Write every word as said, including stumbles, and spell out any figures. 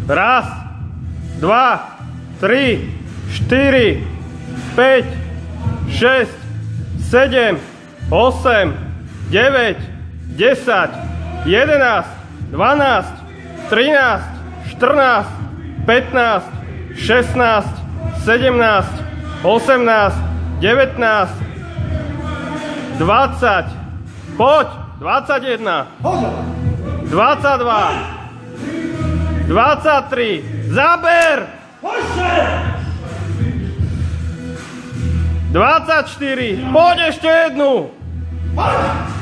Raz, dva, tri, štyri, päť, šesť, sedem, osem, deväť, desať, jedenásť, dvanásť, trinásť, štrnásť, pätnásť, šestnásť, sedemnásť, osemnásť, devätnásť, dvadsať, poď, dvadsaťjeden, dvadsaťdva, dvadsaťtri, zaber! dvadsaťštyri, poď ešte jednu!